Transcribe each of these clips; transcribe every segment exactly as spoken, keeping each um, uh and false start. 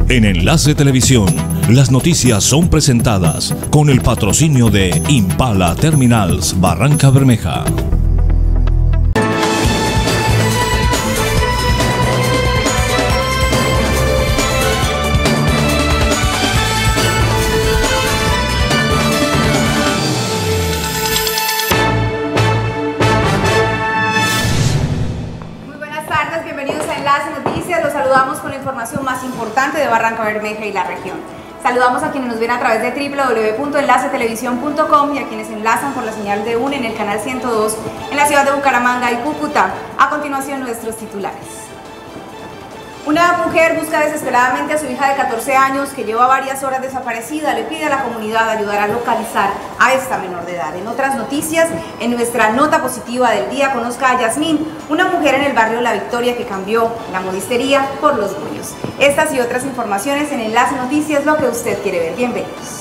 En Enlace Televisión, las noticias son presentadas con el patrocinio de Impala Terminals Barranca Bermeja. Saludamos con la información más importante de Barranca Bermeja y la región. Saludamos a quienes nos ven a través de w w w punto enlace televisión punto com y a quienes enlazan por la señal de U N E en el canal ciento dos en la ciudad de Bucaramanga y Cúcuta. A continuación, nuestros titulares. Una mujer busca desesperadamente a su hija de catorce años que lleva varias horas desaparecida. Le pide a la comunidad ayudar a localizar a esta menor de edad. En otras noticias, en nuestra nota positiva del día, conozca a Yasmín, una mujer en el barrio La Victoria que cambió la modistería por los buños. Estas y otras informaciones en Enlace Noticias, lo que usted quiere ver. Bienvenidos.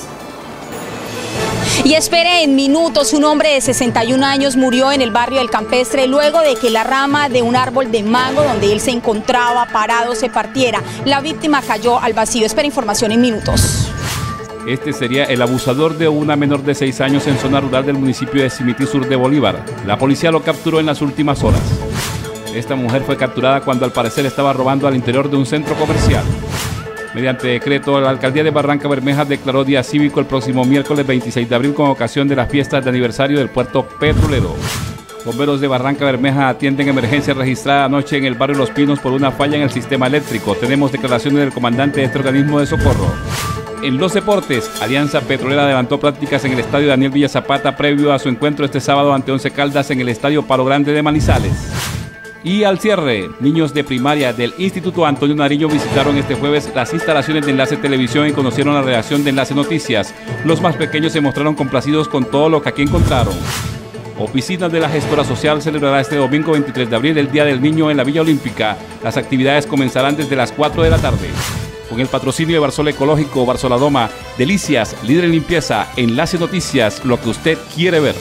Y espere en minutos, un hombre de sesenta y un años murió en el barrio del Campestre luego de que la rama de un árbol de mango donde él se encontraba parado se partiera. La víctima cayó al vacío. Espera información en minutos. Este sería el abusador de una menor de seis años en zona rural del municipio de Simití, sur de Bolívar. La policía lo capturó en las últimas horas. Esta mujer fue capturada cuando al parecer estaba robando al interior de un centro comercial. Mediante decreto, la alcaldía de Barranca Bermeja declaró día cívico el próximo miércoles veintiséis de abril con ocasión de las fiestas de aniversario del puerto petrolero. Bomberos de Barranca Bermeja atienden emergencia registrada anoche en el barrio Los Pinos por una falla en el sistema eléctrico. Tenemos declaraciones del comandante de este organismo de socorro. En los deportes, Alianza Petrolera adelantó prácticas en el estadio Daniel Villa Zapata previo a su encuentro este sábado ante Once Caldas en el estadio Palo Grande de Manizales. Y al cierre, niños de primaria del Instituto Antonio Nariño visitaron este jueves las instalaciones de Enlace Televisión y conocieron la redacción de Enlace Noticias. Los más pequeños se mostraron complacidos con todo lo que aquí encontraron. Oficina de la Gestora Social celebrará este domingo veintitrés de abril el Día del Niño en la Villa Olímpica. Las actividades comenzarán desde las cuatro de la tarde. Con el patrocinio de Barsol Ecológico, Barsoladoma, Delicias, líder en limpieza, Enlace Noticias, lo que usted quiere ver.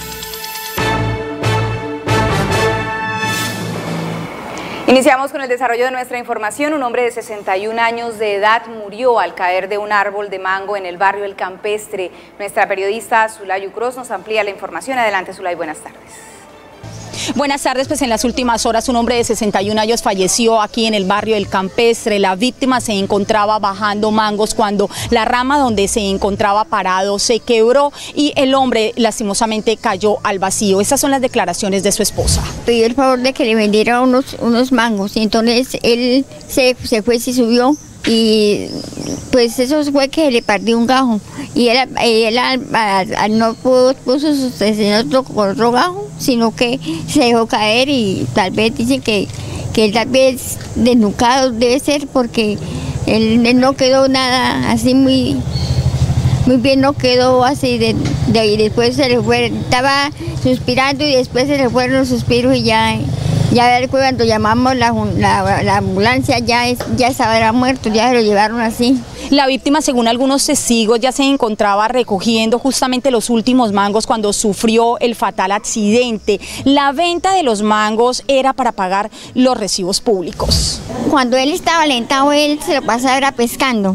Iniciamos con el desarrollo de nuestra información. Un hombre de sesenta y un años de edad murió al caer de un árbol de mango en el barrio El Campestre. Nuestra periodista Zulay Ucros nos amplía la información. Adelante, Zulay, buenas tardes. Buenas tardes, pues en las últimas horas un hombre de sesenta y un años falleció aquí en el barrio El Campestre. La víctima se encontraba bajando mangos cuando la rama donde se encontraba parado se quebró y el hombre lastimosamente cayó al vacío. Estas son las declaraciones de su esposa. Pidió el favor de que le vendiera unos, unos mangos y entonces él se, se fue, se subió y pues eso fue que le partió un gajo y él, él al, al, al no pudo, puso sostener otro, otro gajo, sino que se dejó caer y tal vez dicen que, que él tal vez desnucado debe ser porque él, él no quedó nada así muy, muy bien, no quedó así de, de y después se le fue, estaba suspirando y después se le fueron los suspiros y ya. Ya cuando llamamos la, la, la ambulancia ya, es, ya estaba muerto, ya se lo llevaron así. La víctima, según algunos testigos, ya se encontraba recogiendo justamente los últimos mangos cuando sufrió el fatal accidente. La venta de los mangos era para pagar los recibos públicos. Cuando él estaba alentado, él se lo pasaba era pescando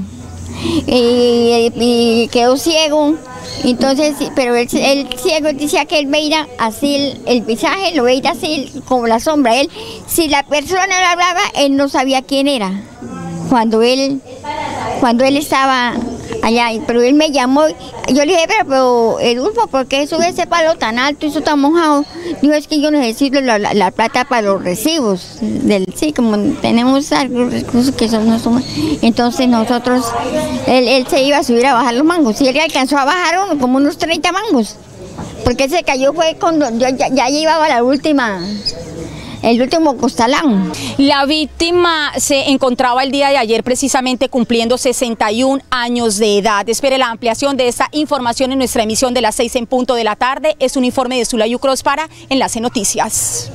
y, y quedó ciego. Entonces, pero el, el ciego decía que él veía así el, el paisaje, lo veía así como la sombra. Él, si la persona le hablaba, él no sabía quién era. Cuando él, cuando él estaba allá, pero él me llamó, yo le dije, pero, pero Edulfo, ¿por qué sube ese palo tan alto y eso tan mojado? Dijo, es que yo necesito la, la, la plata para los recibos, del, sí, como tenemos algunos recursos que son, no son, entonces nosotros, él, él se iba a subir a bajar los mangos, y él alcanzó a bajar uno, como unos treinta mangos, porque él se cayó fue cuando yo ya, ya llevaba la última... el último costalán. La víctima se encontraba el día de ayer precisamente cumpliendo sesenta y un años de edad. Espere la ampliación de esta información en nuestra emisión de las seis en punto de la tarde. Es un informe de Zulay Ucros para Enlace Noticias.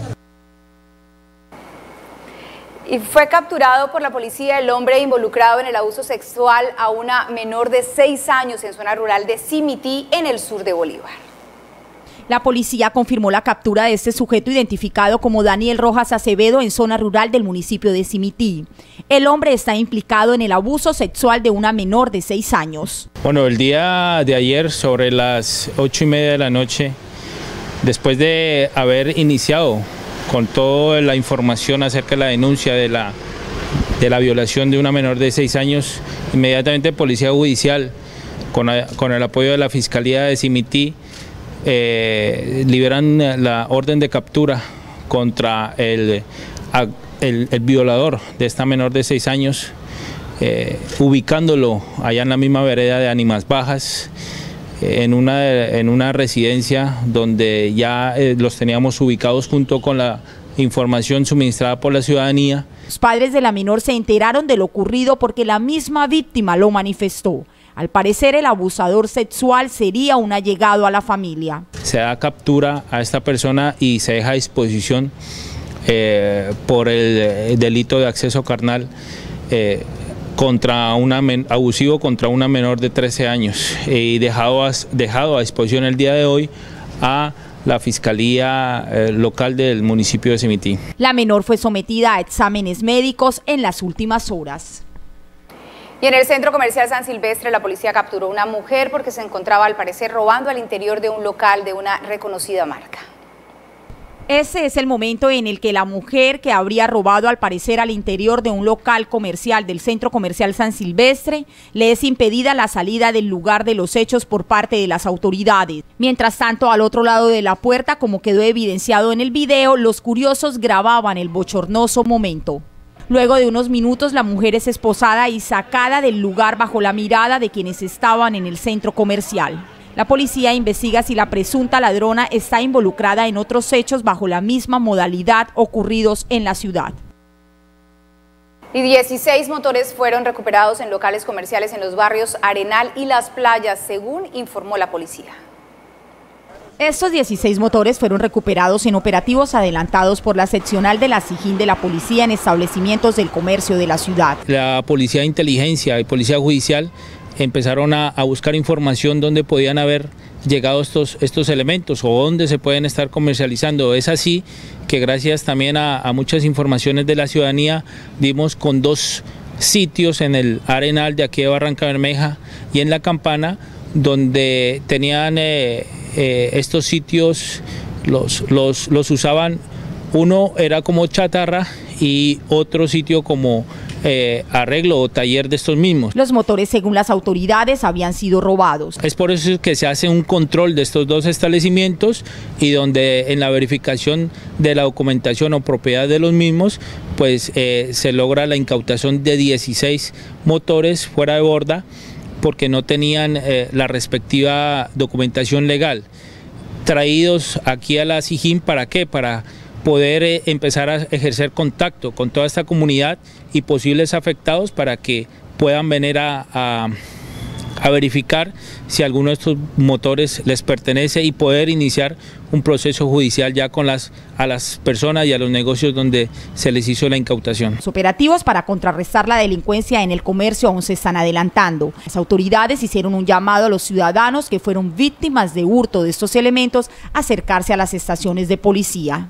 Y fue capturado por la policía el hombre involucrado en el abuso sexual a una menor de seis años en zona rural de Simití, en el sur de Bolívar. La policía confirmó la captura de este sujeto identificado como Daniel Rojas Acevedo en zona rural del municipio de Simití. El hombre está implicado en el abuso sexual de una menor de seis años. Bueno, el día de ayer sobre las ocho y media de la noche, después de haber iniciado con toda la información acerca de la denuncia de la, de la violación de una menor de seis años, inmediatamente Policía Judicial, con, con el apoyo de la Fiscalía de Simití, eh, liberan la orden de captura contra el, el, el violador de esta menor de seis años, eh, ubicándolo allá en la misma vereda de Ánimas Bajas, en una, en una residencia donde ya eh, los teníamos ubicados junto con la información suministrada por la ciudadanía. Los padres de la menor se enteraron de lo ocurrido porque la misma víctima lo manifestó. Al parecer, el abusador sexual sería un allegado a la familia. Se da captura a esta persona y se deja a disposición eh, por el delito de acceso carnal eh, contra una abusivo contra una menor de trece años y dejado a, dejado a disposición el día de hoy a la Fiscalía eh, local del municipio de Simití. La menor fue sometida a exámenes médicos en las últimas horas. Y en el centro comercial San Silvestre, la policía capturó a una mujer porque se encontraba al parecer robando al interior de un local de una reconocida marca. Ese es el momento en el que la mujer que habría robado al parecer al interior de un local comercial del centro comercial San Silvestre le es impedida la salida del lugar de los hechos por parte de las autoridades. Mientras tanto, al otro lado de la puerta, como quedó evidenciado en el video, los curiosos grababan el bochornoso momento. Luego de unos minutos, la mujer es esposada y sacada del lugar bajo la mirada de quienes estaban en el centro comercial. La policía investiga si la presunta ladrona está involucrada en otros hechos bajo la misma modalidad ocurridos en la ciudad. Y dieciséis motores fueron recuperados en locales comerciales en los barrios Arenal y Las Playas, según informó la policía. Estos dieciséis motores fueron recuperados en operativos adelantados por la seccional de la SIJIN de la policía en establecimientos del comercio de la ciudad. La policía de inteligencia y policía judicial empezaron a, a buscar información donde podían haber llegado estos, estos elementos o dónde se pueden estar comercializando. Es así que gracias también a, a muchas informaciones de la ciudadanía dimos con dos sitios en el Arenal de aquí de Barrancabermeja y en La Campana, donde tenían eh, eh, estos sitios, los, los, los usaban, uno era como chatarra y otro sitio como eh, arreglo o taller de estos mismos. Los motores, según las autoridades, habían sido robados. Es por eso que se hace un control de estos dos establecimientos y donde en la verificación de la documentación o propiedad de los mismos, pues eh, se logra la incautación de dieciséis motores fuera de borda, porque no tenían eh, la respectiva documentación legal, traídos aquí a la SIJIN. ¿Para qué? Para poder eh, empezar a ejercer contacto con toda esta comunidad y posibles afectados para que puedan venir a, a, a verificar si alguno de estos motores les pertenece y poder iniciar un proceso judicial ya con las, a las personas y a los negocios donde se les hizo la incautación. Los operativos para contrarrestar la delincuencia en el comercio aún se están adelantando. Las autoridades hicieron un llamado a los ciudadanos que fueron víctimas de hurto de estos elementos a acercarse a las estaciones de policía.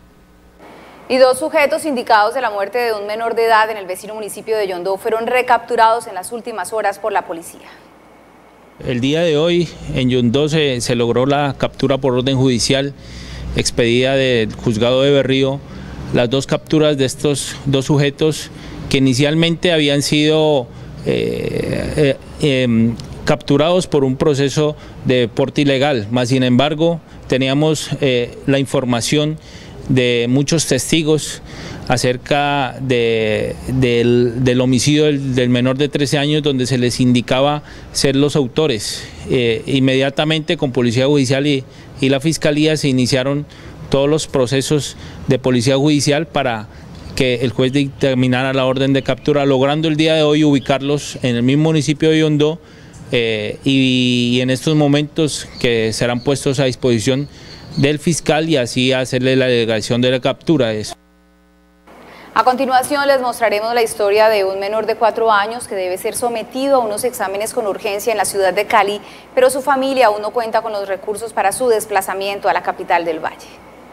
Y dos sujetos indicados de la muerte de un menor de edad en el vecino municipio de Yondó fueron recapturados en las últimas horas por la policía. El día de hoy en Yondó se, se logró la captura por orden judicial expedida del juzgado de Berrío, las dos capturas de estos dos sujetos que inicialmente habían sido eh, eh, eh, capturados por un proceso de porte ilegal, más sin embargo teníamos eh, la información de muchos testigos acerca de, del, del homicidio del, del menor de trece años, donde se les indicaba ser los autores. Eh, inmediatamente con Policía Judicial y, y la Fiscalía se iniciaron todos los procesos de Policía Judicial para que el juez dictaminara la orden de captura, logrando el día de hoy ubicarlos en el mismo municipio de Yondó eh, y, y en estos momentos que serán puestos a disposición del fiscal y así hacerle la delegación de la captura de eso. A continuación les mostraremos la historia de un menor de cuatro años que debe ser sometido a unos exámenes con urgencia en la ciudad de Cali, pero su familia aún no cuenta con los recursos para su desplazamiento a la capital del Valle.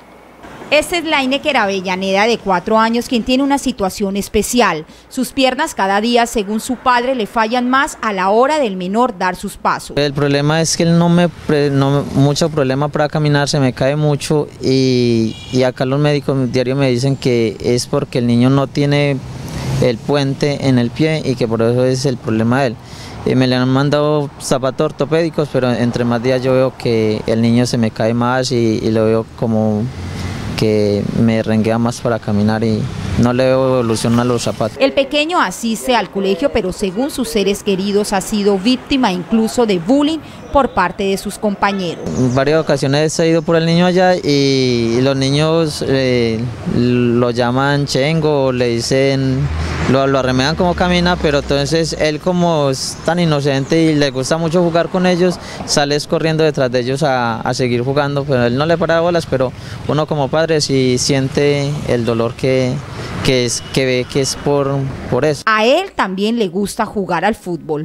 Esta es Laineker Avellaneda, de cuatro años, quien tiene una situación especial. Sus piernas cada día, según su padre, le fallan más a la hora del menor dar sus pasos. El problema es que él no me, no, mucho problema para caminar, se me cae mucho y, y acá los médicos diario me dicen que es porque el niño no tiene el puente en el pie y que por eso es el problema de él. Y me le han mandado zapatos ortopédicos, pero entre más días yo veo que el niño se me cae más y, y lo veo como que me renguea más para caminar y no le veo evolución a los zapatos. El pequeño asiste al colegio, pero según sus seres queridos ha sido víctima incluso de bullying por parte de sus compañeros. En varias ocasiones he ido por el niño allá y los niños eh, lo llaman chengo, le dicen, lo, lo arremedan como camina, pero entonces él, como es tan inocente y le gusta mucho jugar con ellos, sales corriendo detrás de ellos a, a seguir jugando, pero él no le para bolas, pero uno como padre sí siente el dolor que, que, es, que ve que es por, por eso. A él también le gusta jugar al fútbol.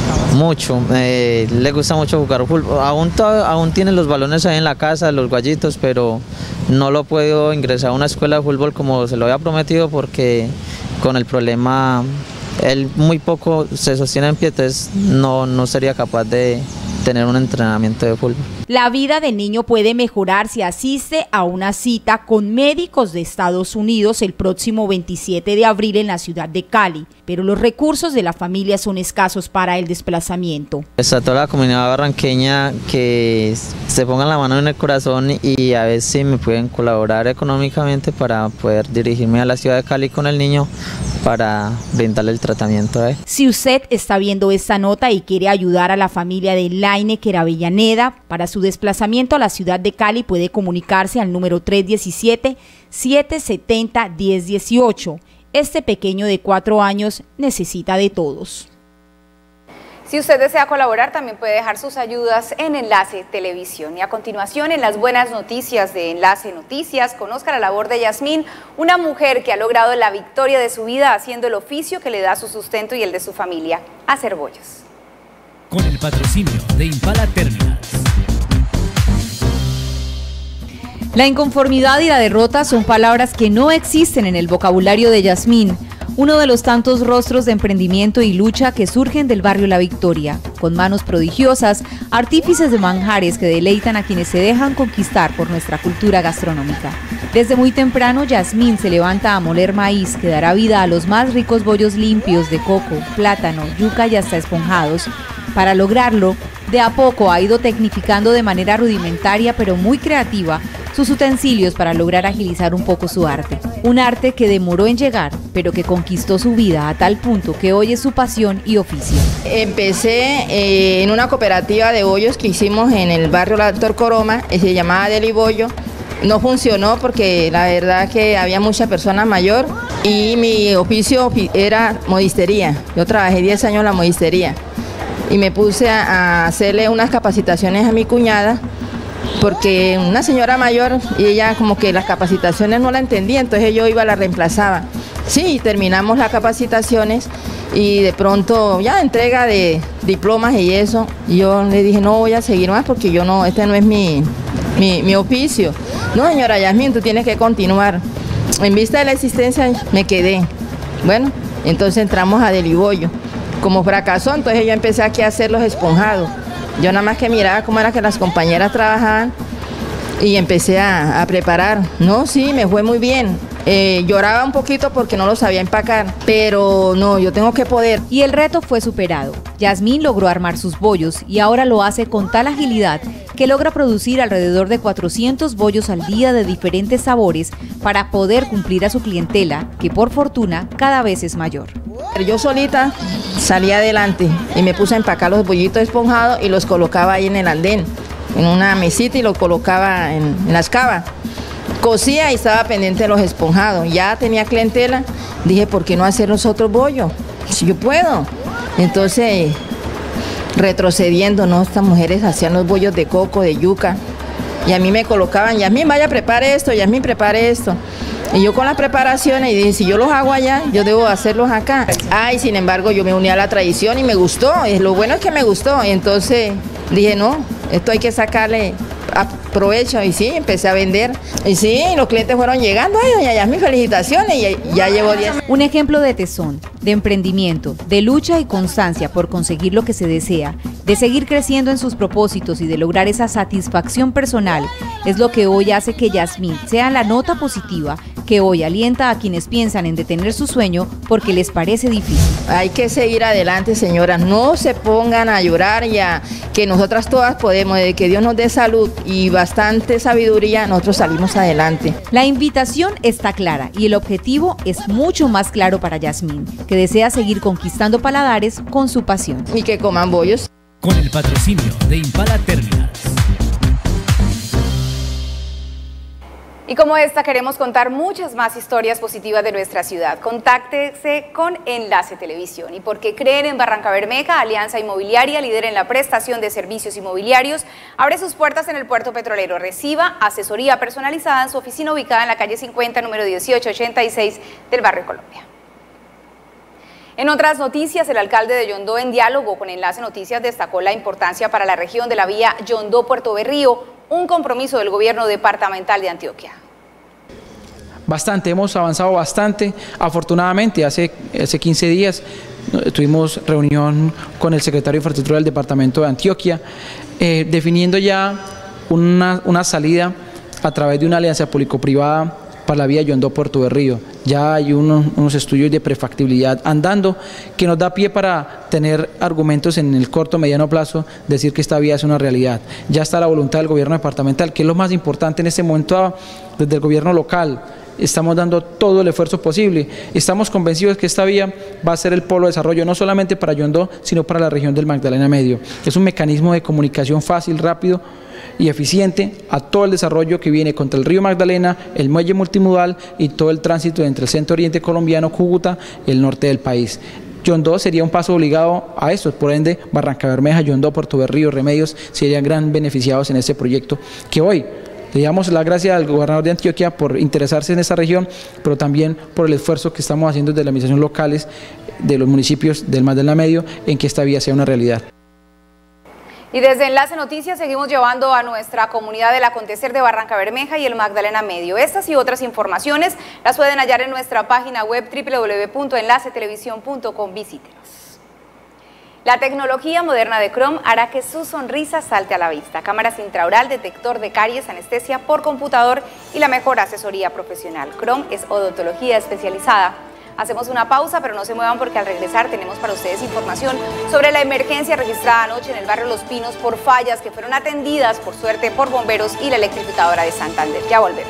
Mucho, eh, le gusta mucho jugar fútbol, aún, aún tiene los balones ahí en la casa, los guayitos, pero no lo puedo ingresar a una escuela de fútbol como se lo había prometido porque con el problema, él muy poco se sostiene en pie, entonces no, no sería capaz de tener un entrenamiento de fútbol. La vida del niño puede mejorar si asiste a una cita con médicos de Estados Unidos el próximo veintisiete de abril en la ciudad de Cali, pero los recursos de la familia son escasos para el desplazamiento. Está toda la comunidad barranqueña que se pongan la mano en el corazón y a ver si me pueden colaborar económicamente para poder dirigirme a la ciudad de Cali con el niño para brindarle el tratamiento a él. Si usted está viendo esta nota y quiere ayudar a la familia de Laineker Avellaneda para su desplazamiento a la ciudad de Cali, puede comunicarse al número tres uno siete, siete siete cero, uno cero uno ocho. Este pequeño de cuatro años necesita de todos. Si usted desea colaborar, también puede dejar sus ayudas en Enlace Televisión. Y a continuación, en las buenas noticias de Enlace Noticias, conozca la labor de Yasmín, una mujer que ha logrado la victoria de su vida haciendo el oficio que le da su sustento y el de su familia, hacer bollos. Con el patrocinio de Impala Terminals. La inconformidad y la derrota son palabras que no existen en el vocabulario de Yasmín, uno de los tantos rostros de emprendimiento y lucha que surgen del barrio La Victoria, con manos prodigiosas, artífices de manjares que deleitan a quienes se dejan conquistar por nuestra cultura gastronómica. Desde muy temprano, Yasmín se levanta a moler maíz que dará vida a los más ricos bollos limpios de coco, plátano, yuca y hasta esponjados. Para lograrlo, de a poco ha ido tecnificando de manera rudimentaria pero muy creativa sus utensilios para lograr agilizar un poco su arte. Un arte que demoró en llegar, pero que conquistó su vida a tal punto que hoy es su pasión y oficio. Empecé eh, en una cooperativa de bollos que hicimos en el barrio La Doctor Coroma, se llamaba Deli Bollo. No funcionó porque la verdad que había mucha persona mayor y mi oficio era modistería. Yo trabajé diez años en la modistería y me puse a hacerle unas capacitaciones a mi cuñada porque una señora mayor y ella como que las capacitaciones no la entendía, entonces yo iba, la reemplazaba. Sí, terminamos las capacitaciones y de pronto ya entrega de diplomas y eso, y yo le dije no voy a seguir más porque yo no, este no es mi, mi, mi oficio. No, señora Yasmín, tú tienes que continuar. En vista de la existencia me quedé. Bueno, entonces entramos a Deli Bollo. Como fracasó, entonces yo empecé aquí a hacer los esponjados. Yo nada más que miraba cómo era que las compañeras trabajaban y empecé a, a preparar. No, sí, me fue muy bien. Eh, lloraba un poquito porque no lo sabía empacar, pero no, yo tengo que poder. Y el reto fue superado. Yasmín logró armar sus bollos y ahora lo hace con tal agilidad que logra producir alrededor de cuatrocientos bollos al día de diferentes sabores para poder cumplir a su clientela, que por fortuna cada vez es mayor. Yo solita salí adelante y me puse a empacar los bollitos esponjados y los colocaba ahí en el andén, en una mesita y los colocaba en, en las cavas. Cosía y estaba pendiente de los esponjados. Ya tenía clientela, dije, ¿por qué no hacer los otros bollos? Si yo puedo. Entonces, retrocediendo, ¿no? Estas mujeres hacían los bollos de coco, de yuca, y a mí me colocaban, Yasmín, vaya, prepare esto, Yasmín, prepare esto. Y yo con las preparaciones y dije, si yo los hago allá, yo debo hacerlos acá. Ay, sin embargo, yo me uní a la tradición y me gustó. Y lo bueno es que me gustó. Y entonces dije, no, esto hay que sacarle provecho. Y sí, empecé a vender. Y sí, los clientes fueron llegando. Ay, doña Yasmín, felicitaciones. Y ya, ya llevo diez. Un ejemplo de tesón, de emprendimiento, de lucha y constancia por conseguir lo que se desea, de seguir creciendo en sus propósitos y de lograr esa satisfacción personal, es lo que hoy hace que Yasmín sea la nota positiva que hoy alienta a quienes piensan en detener su sueño porque les parece difícil. Hay que seguir adelante, señoras, no se pongan a llorar ya, que nosotras todas podemos, de que Dios nos dé salud y bastante sabiduría, nosotros salimos adelante. La invitación está clara y el objetivo es mucho más claro para Yasmín, que desea seguir conquistando paladares con su pasión. Y que coman bollos. Con el patrocinio de Impala Terminals. Y como esta queremos contar muchas más historias positivas de nuestra ciudad. Contáctese con Enlace Televisión. Y porque creen en Barrancabermeja, Alianza Inmobiliaria, líder en la prestación de servicios inmobiliarios, abre sus puertas en el puerto petrolero. Reciba asesoría personalizada en su oficina ubicada en la calle cincuenta, número dieciocho ochenta y seis del barrio Colombia. En otras noticias, el alcalde de Yondó, en diálogo con Enlace Noticias, destacó la importancia para la región de la vía Yondó-Puerto Berrío, un compromiso del gobierno departamental de Antioquia. Bastante, hemos avanzado bastante. Afortunadamente, hace, hace quince días tuvimos reunión con el secretario de Infraestructura del departamento de Antioquia, eh, definiendo ya una, una salida a través de una alianza público-privada para la vía Yondó-Puerto Berrío. Ya hay unos, unos estudios de prefactibilidad andando que nos da pie para tener argumentos en el corto mediano plazo, decir que esta vía es una realidad. Ya está la voluntad del gobierno departamental, que es lo más importante en este momento desde el gobierno local. Estamos dando todo el esfuerzo posible. Estamos convencidos que esta vía va a ser el polo de desarrollo no solamente para Yondó, sino para la región del Magdalena Medio. Es un mecanismo de comunicación fácil, rápido y eficiente a todo el desarrollo que viene contra el río Magdalena, el muelle multimodal y todo el tránsito entre el centro oriente colombiano, Cúcuta, y el norte del país. Yondó sería un paso obligado a esto, por ende Barrancabermeja, Yondó, Puerto Berrío, Remedios serían gran beneficiados en este proyecto que hoy le damos las gracias al gobernador de Antioquia por interesarse en esta región, pero también por el esfuerzo que estamos haciendo desde las administraciones locales de los municipios del Magdalena Medio en que esta vía sea una realidad. Y desde Enlace Noticias seguimos llevando a nuestra comunidad el acontecer de Barrancabermeja y el Magdalena Medio. Estas y otras informaciones las pueden hallar en nuestra página web doble u doble u doble u punto enlace televisión punto com. Visítenos. La tecnología moderna de Chrome hará que su sonrisa salte a la vista. Cámaras intraoral, detector de caries, anestesia por computador y la mejor asesoría profesional. Chrome es odontología especializada. Hacemos una pausa, pero no se muevan porque al regresar tenemos para ustedes información sobre la emergencia registrada anoche en el barrio Los Pinos por fallas que fueron atendidas, por suerte, por bomberos y la electrificadora de Santander. Ya volvemos.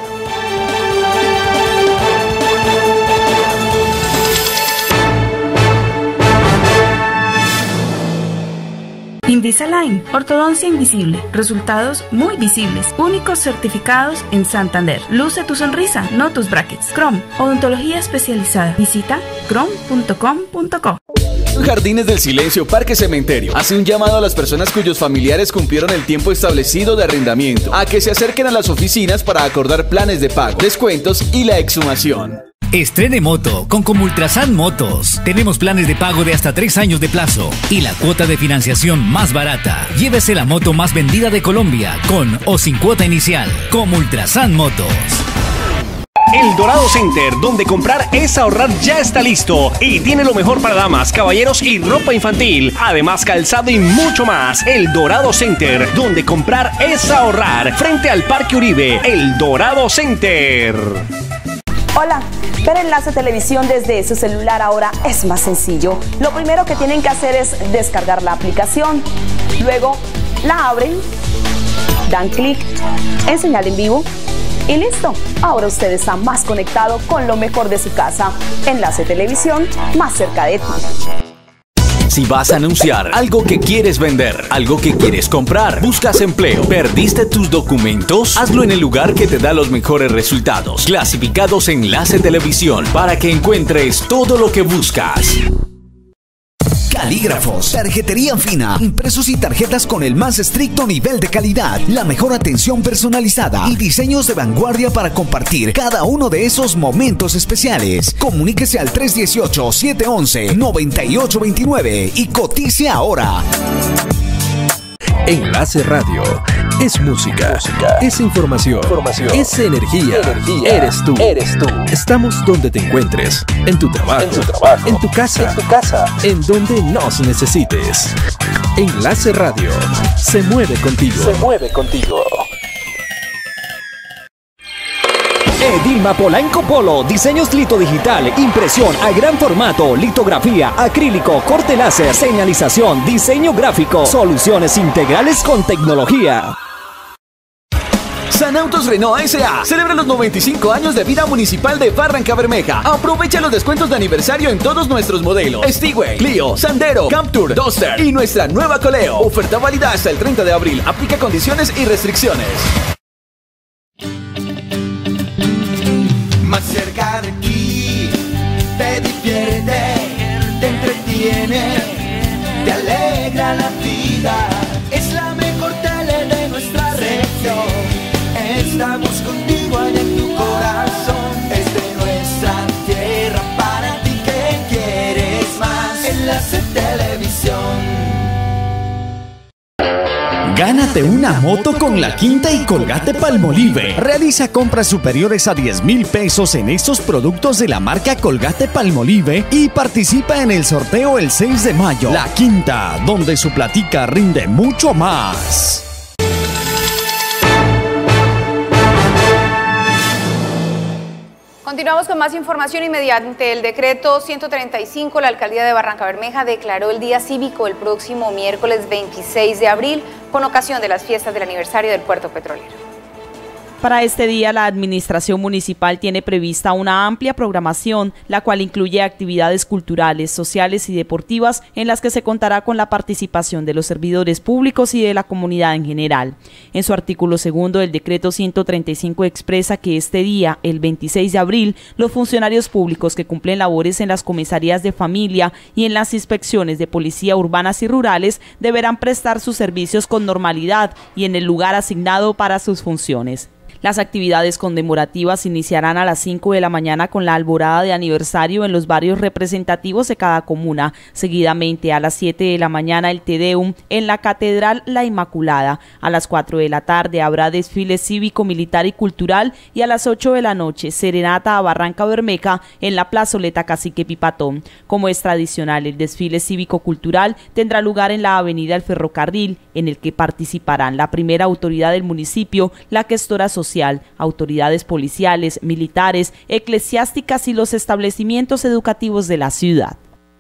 Invisalign, ortodoncia invisible, resultados muy visibles, únicos certificados en Santander. Luce tu sonrisa, no tus brackets. Chrome, odontología especializada. Visita chrome punto com punto co. Jardines del Silencio Parque Cementerio hace un llamado a las personas cuyos familiares cumplieron el tiempo establecido de arrendamiento a que se acerquen a las oficinas para acordar planes de pago, descuentos y la exhumación. Estrene moto con Comultrasan Motos. Tenemos planes de pago de hasta tres años de plazo y la cuota de financiación más barata. Llévese la moto más vendida de Colombia con o sin cuota inicial. Comultrasan Motos. El Dorado Center, donde comprar es ahorrar, ya está listo y tiene lo mejor para damas, caballeros y ropa infantil. Además, calzado y mucho más. El Dorado Center, donde comprar es ahorrar. Frente al Parque Uribe, El Dorado Center. Hola, ver Enlace Televisión desde su celular ahora es más sencillo. Lo primero que tienen que hacer es descargar la aplicación. Luego la abren, dan clic en señal en vivo y listo. Ahora usted está más conectado con lo mejor de su casa. Enlace Televisión, más cerca de ti. Si vas a anunciar algo que quieres vender, algo que quieres comprar, buscas empleo, perdiste tus documentos, hazlo en el lugar que te da los mejores resultados. Clasificados Enlace Televisión para que encuentres todo lo que buscas. calígrafos, tarjetería fina, impresos y tarjetas con el más estricto nivel de calidad, la mejor atención personalizada y diseños de vanguardia para compartir cada uno de esos momentos especiales. Comuníquese al tres uno ocho, siete uno uno, nueve ocho dos nueve y cotice ahora. Enlace Radio. Es música, música. Es información, información. Es energía. energía. Eres tú. Eres tú. Estamos donde te encuentres. En tu trabajo. En tu trabajo. En tu casa. En tu casa. En donde nos necesites. Enlace Radio. Se mueve contigo. Se mueve contigo. Edilma Polanco Polo, diseños lito digital, impresión a gran formato, litografía, acrílico, corte láser, señalización, diseño gráfico, soluciones integrales con tecnología. San Autos Renault S A celebra los noventa y cinco años de vida municipal de Barranca Bermeja. Aprovecha los descuentos de aniversario en todos nuestros modelos: Steway, Clio, Sandero, Captur, Duster y nuestra nueva Coleo. Oferta válida hasta el treinta de abril. Aplica condiciones y restricciones. Más cerca de ti, te divierte, te entretiene, te alegra la vida. Es la mejor tele de nuestra región. Estamos contigo allá en tu corazón. Es de nuestra tierra para ti que quieres más. Enlace Televisión. Gánate una moto con La Quinta y Colgate Palmolive. Realiza compras superiores a diez mil pesos en estos productos de la marca Colgate Palmolive y participa en el sorteo el seis de mayo. La Quinta, donde su platica rinde mucho más. Continuamos con más información y mediante el decreto ciento treinta y cinco, la alcaldía de Barranca Bermeja declaró el día cívico el próximo miércoles veintiséis de abril con ocasión de las fiestas del aniversario del puerto petrolero. Para este día, la administración municipal tiene prevista una amplia programación, la cual incluye actividades culturales, sociales y deportivas en las que se contará con la participación de los servidores públicos y de la comunidad en general. En su artículo segundo, el decreto ciento treinta y cinco expresa que este día, el veintiséis de abril, los funcionarios públicos que cumplen labores en las comisarías de familia y en las inspecciones de policía urbanas y rurales deberán prestar sus servicios con normalidad y en el lugar asignado para sus funciones. Las actividades conmemorativas iniciarán a las cinco de la mañana con la alborada de aniversario en los barrios representativos de cada comuna. Seguidamente, a las siete de la mañana, el Te Deum en la Catedral La Inmaculada. A las cuatro de la tarde habrá desfile cívico, militar y cultural y a las ocho de la noche, serenata a Barranca Bermeja en la plazoleta Cacique Pipatón. Como es tradicional, el desfile cívico-cultural tendrá lugar en la avenida El Ferrocarril, en el que participarán la primera autoridad del municipio, la gestora social, autoridades policiales, militares, eclesiásticas y los establecimientos educativos de la ciudad.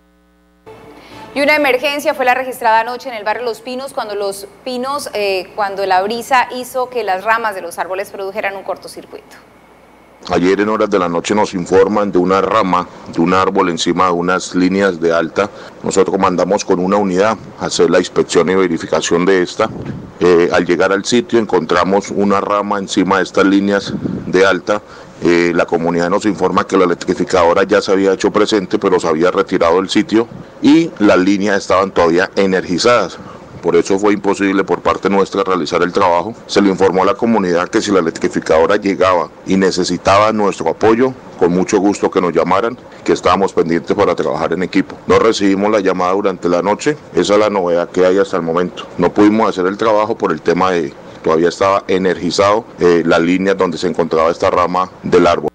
Y una emergencia fue la registrada anoche en el barrio Los Pinos cuando los pinos, eh, cuando la brisa hizo que las ramas de los árboles produjeran un cortocircuito. Ayer en horas de la noche nos informan de una rama de un árbol encima de unas líneas de alta. Nosotros mandamos con una unidad a hacer la inspección y verificación de esta. Eh, al llegar al sitio encontramos una rama encima de estas líneas de alta. Eh, la comunidad nos informa que la electrificadora ya se había hecho presente, pero se había retirado del sitio y las líneas estaban todavía energizadas. Por eso fue imposible por parte nuestra realizar el trabajo. Se le informó a la comunidad que si la electrificadora llegaba y necesitaba nuestro apoyo, con mucho gusto que nos llamaran, que estábamos pendientes para trabajar en equipo. No recibimos la llamada durante la noche, esa es la novedad que hay hasta el momento. No pudimos hacer el trabajo por el tema de todavía estaba energizado eh, las líneas donde se encontraba esta rama del árbol.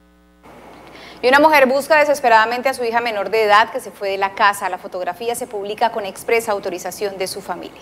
Y una mujer busca desesperadamente a su hija menor de edad que se fue de la casa. La fotografía se publica con expresa autorización de su familia.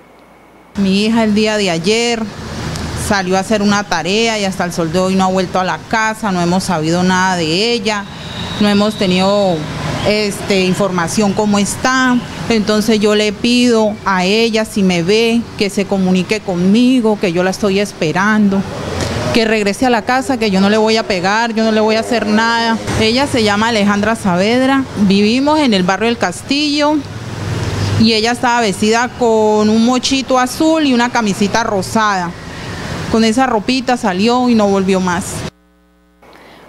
Mi hija el día de ayer salió a hacer una tarea y hasta el sol de hoy no ha vuelto a la casa, no hemos sabido nada de ella, no hemos tenido este, información cómo está. Entonces yo le pido a ella, si me ve, que se comunique conmigo, que yo la estoy esperando, que regrese a la casa, que yo no le voy a pegar, yo no le voy a hacer nada. Ella se llama Alejandra Saavedra, vivimos en el barrio del Castillo y ella estaba vestida con un mochito azul y una camisita rosada. Con esa ropita salió y no volvió más.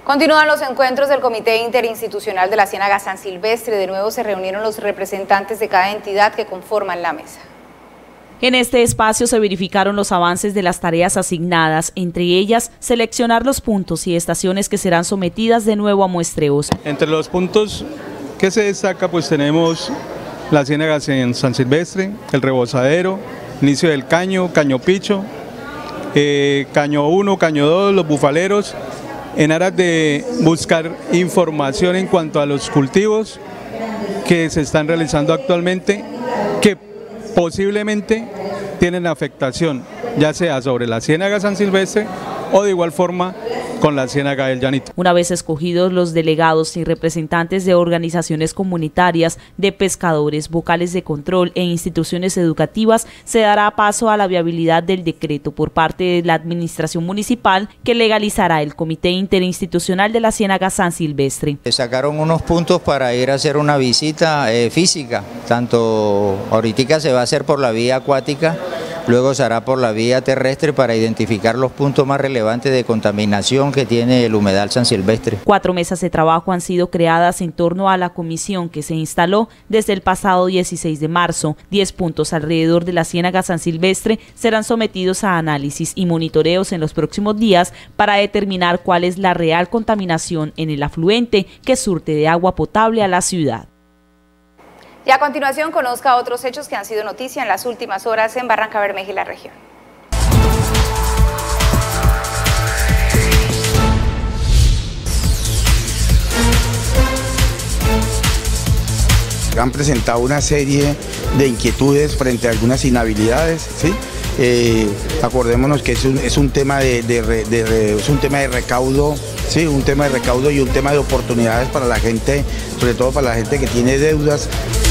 Continúan los encuentros del Comité Interinstitucional de la Ciénaga San Silvestre. De nuevo se reunieron los representantes de cada entidad que conforman la mesa. En este espacio se verificaron los avances de las tareas asignadas, entre ellas seleccionar los puntos y estaciones que serán sometidas de nuevo a muestreos. Entre los puntos que se destaca pues tenemos la Ciénaga San Silvestre, el Rebosadero, inicio del Caño, Caño Picho, eh, Caño uno, Caño dos, los Bufaleros, en aras de buscar información en cuanto a los cultivos que se están realizando actualmente, que posiblemente tienen afectación, ya sea sobre la Ciénaga San Silvestre o de igual forma con la Ciénaga del Llanito. Una vez escogidos los delegados y representantes de organizaciones comunitarias, de pescadores, vocales de control e instituciones educativas, se dará paso a la viabilidad del decreto por parte de la administración municipal que legalizará el Comité Interinstitucional de la Ciénaga San Silvestre. Sacaron unos puntos para ir a hacer una visita eh, física, tanto ahorita se va a hacer por la vía acuática, luego se hará por la vía terrestre para identificar los puntos más relevantes de contaminación que tiene el humedal San Silvestre. Cuatro mesas de trabajo han sido creadas en torno a la comisión que se instaló desde el pasado dieciséis de marzo. Diez puntos alrededor de la Ciénaga San Silvestre serán sometidos a análisis y monitoreos en los próximos días para determinar cuál es la real contaminación en el afluente que surte de agua potable a la ciudad. Y a continuación conozca otros hechos que han sido noticia en las últimas horas en Barranca Bermeja y la región. Han presentado una serie de inquietudes frente a algunas inhabilidades, ¿sí? Eh, acordémonos que es un, es un tema de, de, de, de, es un tema de recaudo, sí, un tema de recaudo y un tema de oportunidades para la gente, sobre todo para la gente que tiene deudas.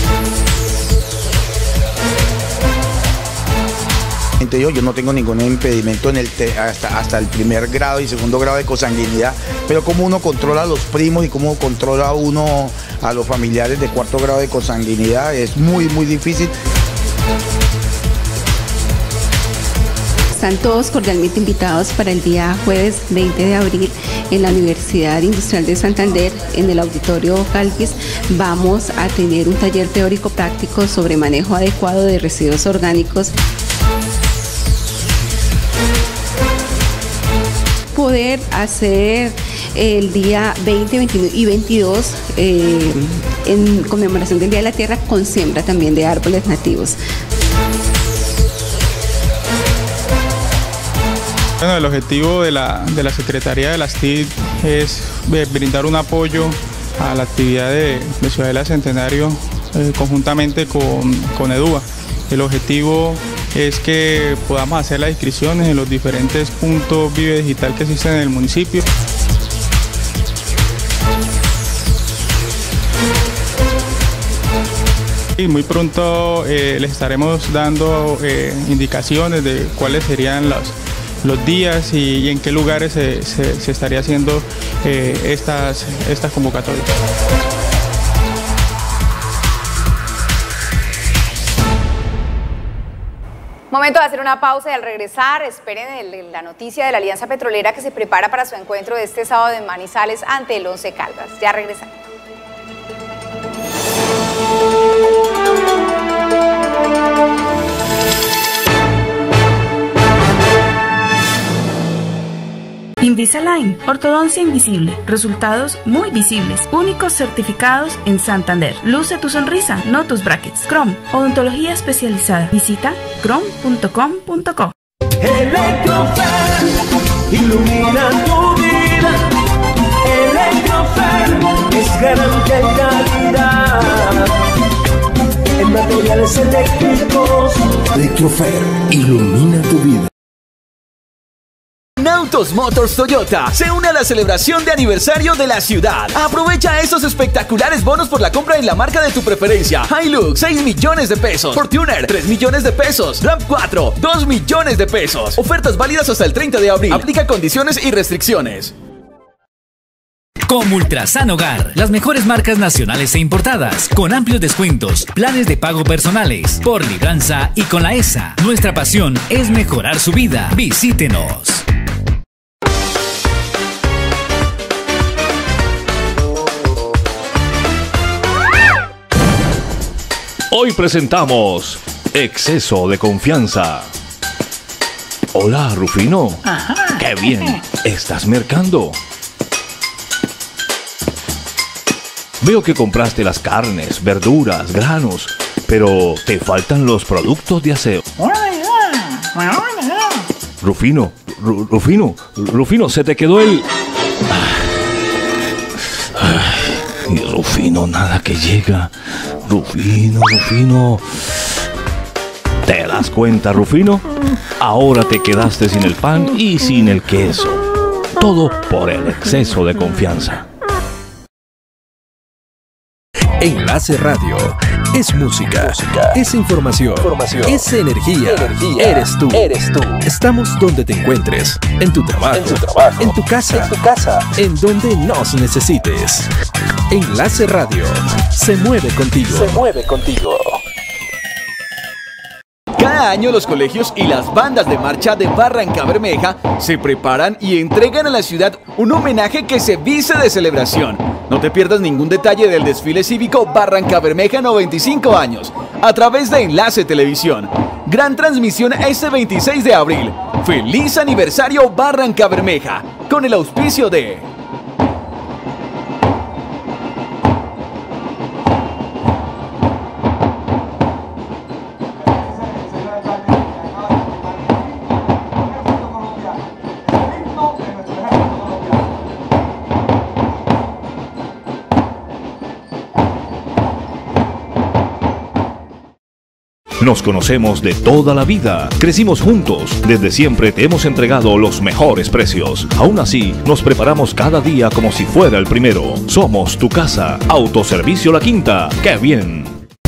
Yo, yo no tengo ningún impedimento en el te, hasta, hasta el primer grado y segundo grado de consanguinidad, pero cómo uno controla a los primos y cómo controla uno a los familiares de cuarto grado de consanguinidad es muy, muy difícil. Están todos cordialmente invitados para el día jueves veinte de abril en la Universidad Industrial de Santander, en el Auditorio Galvis. Vamos a tener un taller teórico práctico sobre manejo adecuado de residuos orgánicos. Poder hacer el día veinte, veintiuno y veintidós eh, en conmemoración del Día de la Tierra con siembra también de árboles nativos. Bueno, el objetivo de la, de la Secretaría de las T I D es brindar un apoyo a la actividad de, de Ciudadela Centenario eh, conjuntamente con, con EDUA. El objetivo es que podamos hacer las inscripciones en los diferentes puntos Vive Digital que existen en el municipio. Y muy pronto eh, les estaremos dando eh, indicaciones de cuáles serían los, los días y, y en qué lugares se, se, se estaría haciendo eh, estas, estas convocatorias. Momento de hacer una pausa y al regresar esperen el, la noticia de la Alianza Petrolera que se prepara para su encuentro de este sábado en Manizales ante el Once Caldas. Ya regresamos. Invisalign, ortodoncia invisible, resultados muy visibles, únicos certificados en Santander. Luce tu sonrisa, no tus brackets. Chrome, odontología especializada. Visita chrome punto com punto co. Electrofer, ilumina tu vida. Electrofer es garantía y calidad en materiales eléctricos. Electrofer, ilumina tu vida. Nautos Motors Toyota se une a la celebración de aniversario de la ciudad. Aprovecha estos espectaculares bonos por la compra en la marca de tu preferencia. Hilux, seis millones de pesos. Fortuner, tres millones de pesos. Ram cuatro, dos millones de pesos. Ofertas válidas hasta el treinta de abril. Aplica condiciones y restricciones. Comultrasan Hogar, las mejores marcas nacionales e importadas, con amplios descuentos, planes de pago personales, por libranza y con la E S A. Nuestra pasión es mejorar su vida. Visítenos. Hoy presentamos Exceso de Confianza. Hola, Rufino. Ajá. ¡Qué bien! ¿Estás mercando? Veo que compraste las carnes, verduras, granos, pero te faltan los productos de aseo. Rufino, Ru- Rufino, Rufino, se te quedó el... Ay, Rufino, nada que llega. Rufino, Rufino. ¿Te das cuenta, Rufino? Ahora te quedaste sin el pan y sin el queso. Todo por el exceso de confianza. Enlace Radio. Es música. música. Es información. información. Es energía. energía. Eres tú. Eres tú. Estamos donde te encuentres. En tu trabajo. En tu trabajo. En tu casa. En tu casa. En donde nos necesites. Enlace Radio. Se mueve contigo. Se mueve contigo. Cada año los colegios y las bandas de marcha de Barrancabermeja se preparan y entregan a la ciudad un homenaje que se viste de celebración. No te pierdas ningún detalle del desfile cívico Barrancabermeja noventa y cinco años a través de Enlace Televisión. Gran transmisión este veintiséis de abril. ¡Feliz aniversario Barrancabermeja! Con el auspicio de... Nos conocemos de toda la vida, crecimos juntos, desde siempre te hemos entregado los mejores precios. Aún así, nos preparamos cada día como si fuera el primero. Somos tu casa, Autoservicio La Quinta. ¡Qué bien!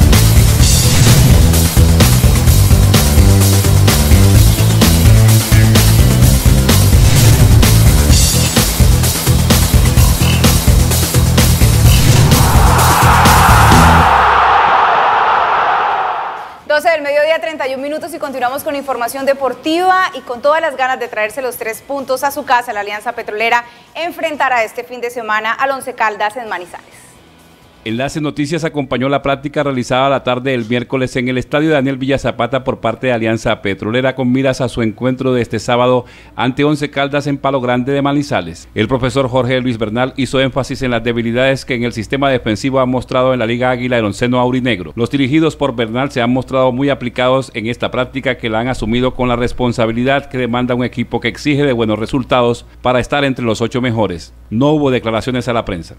doce del mediodía, treinta y un minutos y continuamos con información deportiva y con todas las ganas de traerse los tres puntos a su casa. La Alianza Petrolera enfrentará este fin de semana al Once Caldas en Manizales. Enlace Noticias acompañó la práctica realizada la tarde del miércoles en el estadio Daniel Villa Zapata por parte de Alianza Petrolera con miras a su encuentro de este sábado ante Once Caldas en Palo Grande de Manizales. El profesor Jorge Luis Bernal hizo énfasis en las debilidades que en el sistema defensivo ha mostrado en la Liga Águila el onceno aurinegro. Los dirigidos por Bernal se han mostrado muy aplicados en esta práctica que la han asumido con la responsabilidad que demanda un equipo que exige de buenos resultados para estar entre los ocho mejores. No hubo declaraciones a la prensa.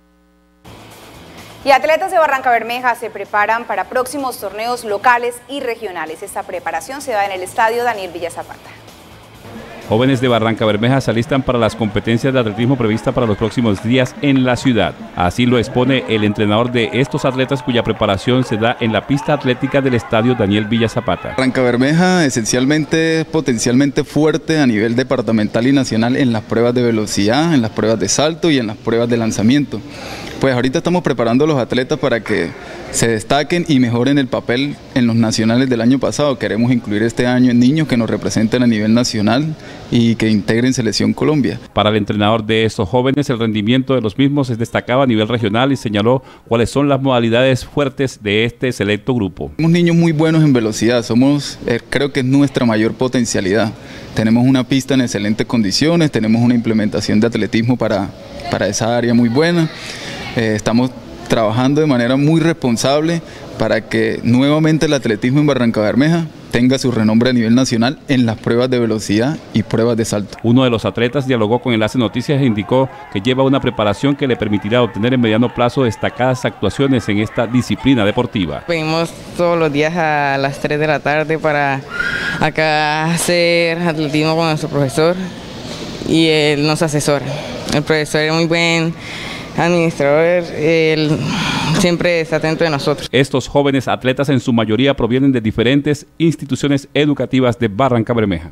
Y atletas de Barrancabermeja se preparan para próximos torneos locales y regionales. Esta preparación se da en el estadio Daniel Villa Zapata. Jóvenes de Barrancabermeja se alistan para las competencias de atletismo previstas para los próximos días en la ciudad. Así lo expone el entrenador de estos atletas cuya preparación se da en la pista atlética del estadio Daniel Villa Zapata. Barrancabermeja esencialmente es potencialmente fuerte a nivel departamental y nacional en las pruebas de velocidad, en las pruebas de salto y en las pruebas de lanzamiento. Pues ahorita estamos preparando a los atletas para que se destaquen y mejoren el papel en los nacionales del año pasado. Queremos incluir este año en niños que nos representen a nivel nacional y que integren Selección Colombia. Para el entrenador de estos jóvenes, el rendimiento de los mismos es destacado a nivel regional y señaló cuáles son las modalidades fuertes de este selecto grupo. Somos niños muy buenos en velocidad, somos, eh, creo que es nuestra mayor potencialidad. Tenemos una pista en excelentes condiciones, tenemos una implementación de atletismo para, para esa área muy buena. Eh, estamos trabajando de manera muy responsable para que nuevamente el atletismo en Barrancabermeja tenga su renombre a nivel nacional en las pruebas de velocidad y pruebas de salto. Uno de los atletas dialogó con Enlace Noticias e indicó que lleva una preparación que le permitirá obtener en mediano plazo destacadas actuaciones en esta disciplina deportiva. Venimos todos los días a las tres de la tarde para acá hacer atletismo con nuestro profesor y él nos asesora. El profesor es muy buen administrador, él siempre está atento de nosotros. Estos jóvenes atletas en su mayoría provienen de diferentes instituciones educativas de Barrancabermeja.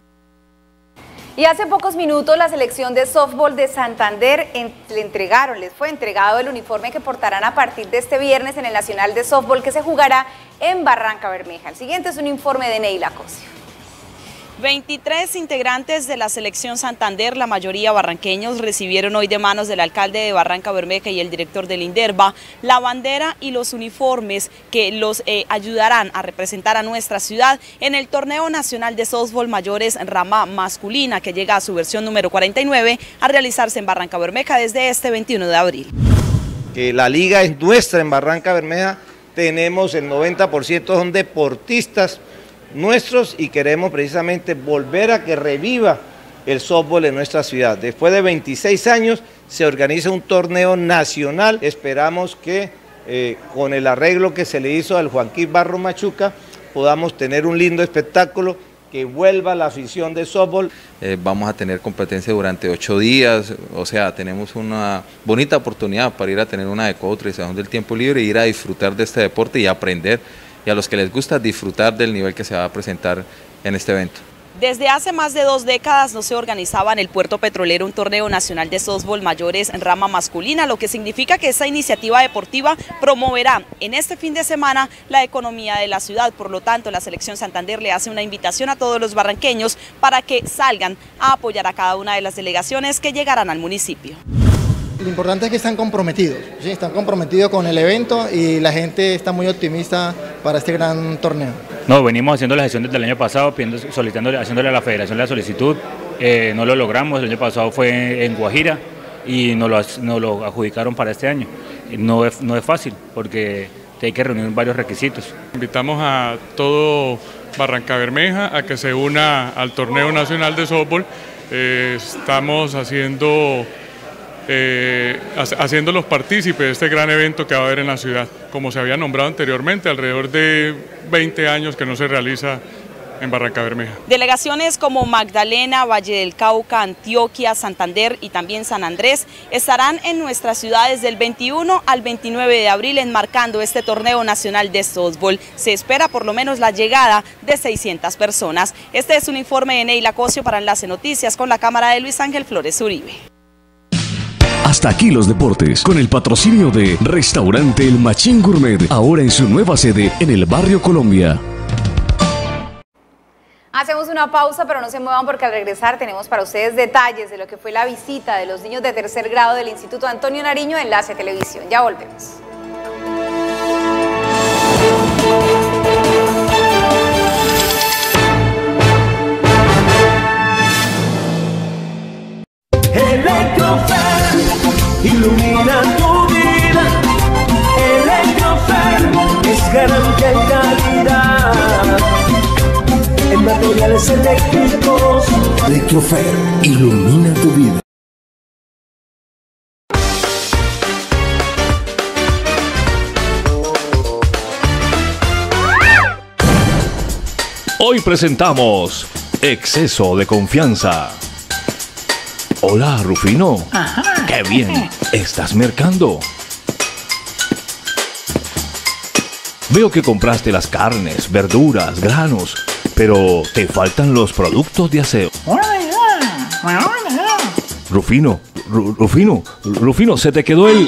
Y hace pocos minutos la selección de softball de Santander en, le entregaron, les fue entregado el uniforme que portarán a partir de este viernes en el Nacional de Softball que se jugará en Barrancabermeja. El siguiente es un informe de Neila Cosio. veintitrés integrantes de la selección Santander, la mayoría barranqueños, recibieron hoy de manos del alcalde de Barranca Bermeja y el director del INDERVA la bandera y los uniformes que los eh, ayudarán a representar a nuestra ciudad en el Torneo Nacional de Softball Mayores Rama Masculina, que llega a su versión número cuarenta y nueve a realizarse en Barranca Bermeja desde este veintiuno de abril. Que la liga es nuestra en Barranca Bermeja, tenemos el noventa por ciento son deportistas nuestros y queremos precisamente volver a que reviva el softball en nuestra ciudad. Después de veintiséis años se organiza un torneo nacional, esperamos que eh, con el arreglo que se le hizo al Joaquín Barro Machuca podamos tener un lindo espectáculo, que vuelva la afición de softball. Eh, vamos a tener competencia durante ocho días, o sea, tenemos una bonita oportunidad para ir a tener una de couturización del tiempo libre, ir a disfrutar de este deporte y aprender, y a los que les gusta disfrutar del nivel que se va a presentar en este evento. Desde hace más de dos décadas no se organizaba en el puerto petrolero un torneo nacional de softball mayores en rama masculina, lo que significa que esta iniciativa deportiva promoverá en este fin de semana la economía de la ciudad. Por lo tanto, la selección Santander le hace una invitación a todos los barranqueños para que salgan a apoyar a cada una de las delegaciones que llegarán al municipio. Lo importante es que están comprometidos, ¿sí? Están comprometidos con el evento y la gente está muy optimista para este gran torneo. No, venimos haciendo la gestión desde el año pasado, pidiendo, solicitándole, haciéndole a la federación la solicitud, eh, no lo logramos, el año pasado fue en Guajira y nos lo, nos lo adjudicaron para este año. No es, no es fácil porque hay que reunir varios requisitos. Invitamos a todo Barranca Bermeja a que se una al torneo nacional de softball. Eh, estamos haciendo... Eh, haciéndolos partícipes de este gran evento que va a haber en la ciudad. Como se había nombrado anteriormente, alrededor de veinte años que no se realiza en Barranca Bermeja. Delegaciones como Magdalena, Valle del Cauca, Antioquia, Santander y también San Andrés estarán en nuestras ciudades del veintiuno al veintinueve de abril enmarcando este torneo nacional de softball. Se espera por lo menos la llegada de seiscientas personas. Este es un informe de Neila Cosio para Enlace Noticias con la cámara de Luis Ángel Flores Uribe. Hasta aquí los deportes, con el patrocinio de Restaurante El Machín Gourmet, ahora en su nueva sede en el barrio Colombia. Hacemos una pausa, pero no se muevan porque al regresar tenemos para ustedes detalles de lo que fue la visita de los niños de tercer grado del Instituto Antonio Nariño en Enlace Televisión. Ya volvemos. Electrofer, ilumina tu vida. Electrofer es garantía y calidad en materiales eléctricos. Electrofer, ilumina tu vida. Hoy presentamos Exceso de Confianza. Hola, Rufino. Ajá. ¡Qué bien! ¿Estás mercando? Veo que compraste las carnes, verduras, granos, pero te faltan los productos de aseo. Rufino, Ru- Rufino, Rufino, se te quedó el...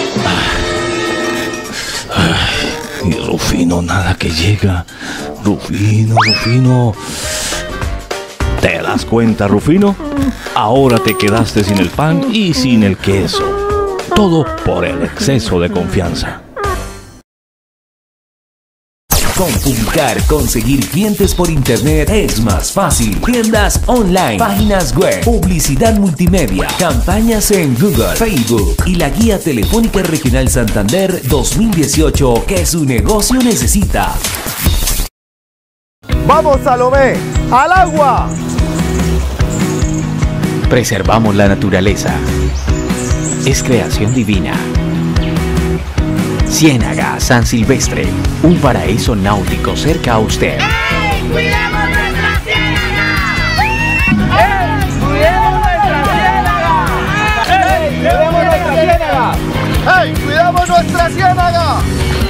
Ay, y Rufino, nada que llega. Rufino, Rufino... ¿Te das cuenta, Rufino? Ahora te quedaste sin el pan y sin el queso. Todo por el exceso de confianza. Con Publicar, conseguir clientes por internet es más fácil. Tiendas online, páginas web, publicidad multimedia, campañas en Google, Facebook y la guía telefónica regional Santander dos mil dieciocho que su negocio necesita. ¡Vamos, Salomé! ¡Al agua! Preservamos la naturaleza. Es creación divina. Ciénaga San Silvestre, un paraíso náutico cerca a usted. ¡Ey! ¡Cuidemos nuestra ciénaga! ¡Ey! ¡Cuidemos nuestra ciénaga! ¡Ey! ¡Cuidemos nuestra ciénaga! ¡Ey! ¡Cuidamos nuestra ciénaga!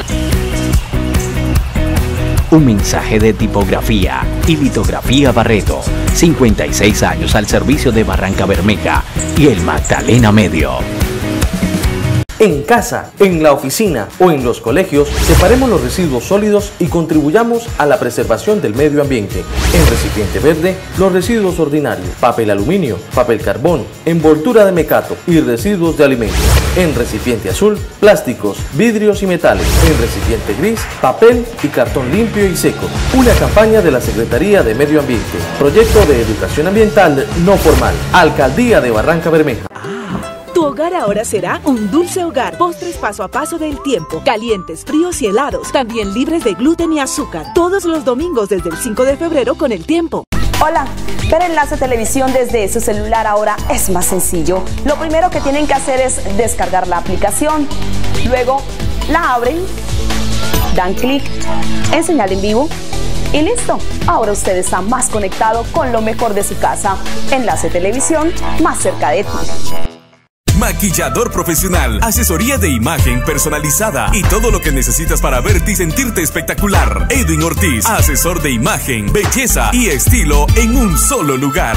Un mensaje de tipografía y litografía Barreto. cincuenta y seis años al servicio de Barranca Bermeja y el Magdalena Medio. En casa, en la oficina o en los colegios, separemos los residuos sólidos y contribuyamos a la preservación del medio ambiente. En recipiente verde, los residuos ordinarios, papel aluminio, papel carbón, envoltura de mecato y residuos de alimentos. En recipiente azul, plásticos, vidrios y metales. En recipiente gris, papel y cartón limpio y seco. Una campaña de la Secretaría de Medio Ambiente. Proyecto de Educación Ambiental no formal. Alcaldía de Barranca Bermeja. Tu hogar ahora será un dulce hogar. Postres paso a paso del tiempo. Calientes, fríos y helados. También libres de gluten y azúcar. Todos los domingos desde el cinco de febrero con El Tiempo. Hola, ver Enlace Televisión desde su celular ahora es más sencillo. Lo primero que tienen que hacer es descargar la aplicación. Luego la abren, dan clic en señal en vivo y listo. Ahora usted está más conectado con lo mejor de su casa. Enlace Televisión, más cerca de ti. Maquillador profesional, asesoría de imagen personalizada y todo lo que necesitas para verte y sentirte espectacular. Edwin Ortiz, asesor de imagen, belleza y estilo en un solo lugar.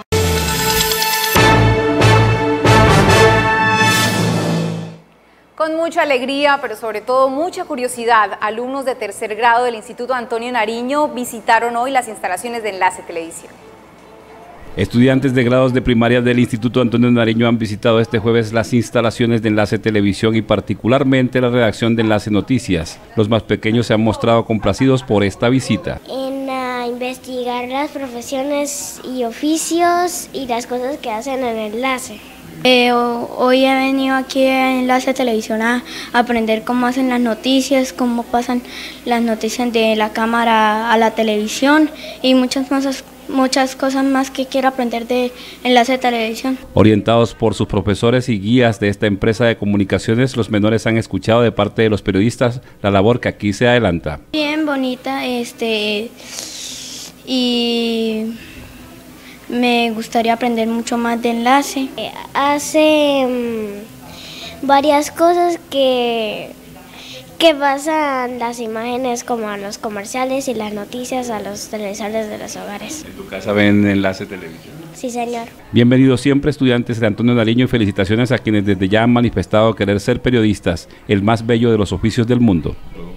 Con mucha alegría, pero sobre todo mucha curiosidad, alumnos de tercer grado del Instituto Antonio Nariño visitaron hoy las instalaciones de Enlace Televisión. Estudiantes de grados de primaria del Instituto Antonio Nariño han visitado este jueves las instalaciones de Enlace Televisión y particularmente la redacción de Enlace Noticias. Los más pequeños se han mostrado complacidos por esta visita. En uh, investigar las profesiones y oficios y las cosas que hacen en Enlace. Eh, hoy he venido aquí a Enlace Televisión a aprender cómo hacen las noticias, cómo pasan las noticias de la cámara a la televisión y muchas cosas muchas cosas más que quiero aprender de Enlace Televisión. Orientados por sus profesores y guías de esta empresa de comunicaciones, los menores han escuchado de parte de los periodistas la labor que aquí se adelanta. Bien bonita, este, y me gustaría aprender mucho más de Enlace. Hace um, varias cosas que que pasan las imágenes como a los comerciales y las noticias a los televisores de los hogares. ¿En tu casa ven Enlace Televisión? Sí, señor. Bienvenidos siempre estudiantes de Antonio Nariño y felicitaciones a quienes desde ya han manifestado querer ser periodistas, el más bello de los oficios del mundo.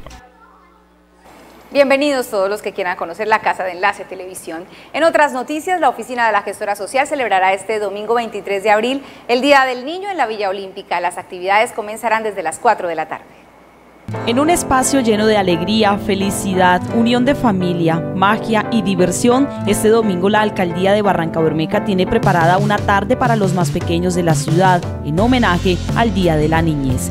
Bienvenidos todos los que quieran conocer la casa de Enlace Televisión. En otras noticias, la oficina de la gestora social celebrará este domingo veintitrés de abril el Día del Niño en la Villa Olímpica. Las actividades comenzarán desde las cuatro de la tarde. En un espacio lleno de alegría, felicidad, unión de familia, magia y diversión, este domingo la Alcaldía de Barrancabermeja tiene preparada una tarde para los más pequeños de la ciudad, en homenaje al Día de la Niñez.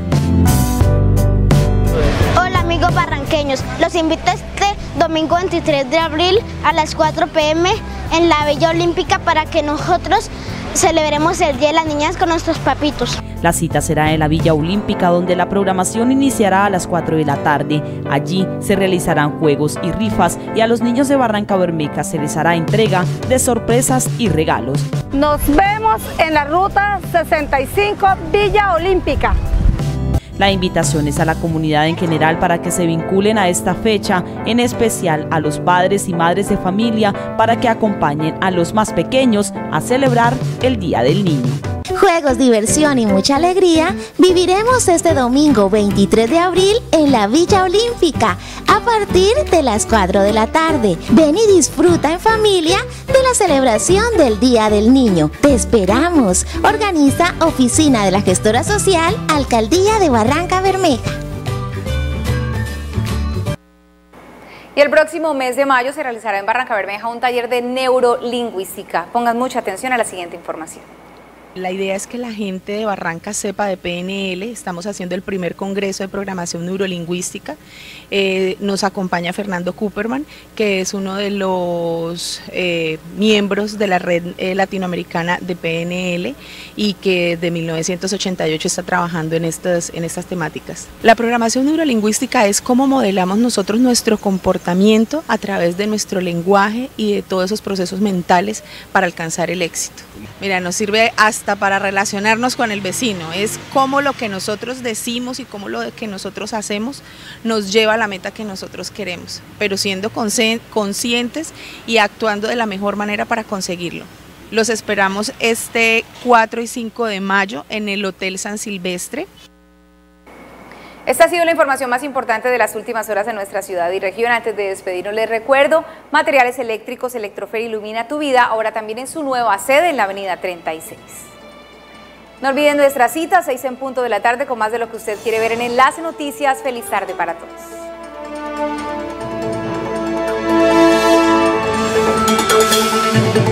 Hola amigos barranqueños, los invito este domingo veintitrés de abril a las cuatro p m en la Villa Olímpica para que nosotros celebremos el Día de las Niñas con nuestros papitos. La cita será en la Villa Olímpica, donde la programación iniciará a las cuatro de la tarde. Allí se realizarán juegos y rifas y a los niños de Barrancabermeja se les hará entrega de sorpresas y regalos. Nos vemos en la ruta sesenta y cinco Villa Olímpica. La invitación es a la comunidad en general para que se vinculen a esta fecha, en especial a los padres y madres de familia, para que acompañen a los más pequeños a celebrar el Día del Niño. Juegos, diversión y mucha alegría viviremos este domingo veintitrés de abril en la Villa Olímpica a partir de las cuatro de la tarde. Ven y disfruta en familia de la celebración del Día del Niño. Te esperamos. Organiza Oficina de la Gestora Social, Alcaldía de Barrancabermeja. Y el próximo mes de mayo se realizará en Barrancabermeja un taller de neurolingüística. Pongan mucha atención a la siguiente información. La idea es que la gente de Barranca sepa de P N L. Estamos haciendo el primer congreso de programación neurolingüística. Eh, nos acompaña Fernando Cooperman, que es uno de los eh, miembros de la red eh, latinoamericana de P N L y que de mil novecientos ochenta y ocho está trabajando en estas, en estas temáticas. La programación neurolingüística es cómo modelamos nosotros nuestro comportamiento a través de nuestro lenguaje y de todos esos procesos mentales para alcanzar el éxito. Mira, nos sirve hasta para relacionarnos con el vecino, es cómo lo que nosotros decimos y cómo lo que nosotros hacemos nos lleva a la meta que nosotros queremos, pero siendo conscientes y actuando de la mejor manera para conseguirlo. Los esperamos este cuatro y cinco de mayo en el Hotel San Silvestre. Esta ha sido la información más importante de las últimas horas en nuestra ciudad y región. Antes de despedirnos les recuerdo, Materiales Eléctricos Electrofer ilumina tu vida, ahora también en su nueva sede en la avenida treinta y seis. No olviden nuestra cita, seis en punto de la tarde, con más de lo que usted quiere ver en Enlace Noticias. Feliz tarde para todos.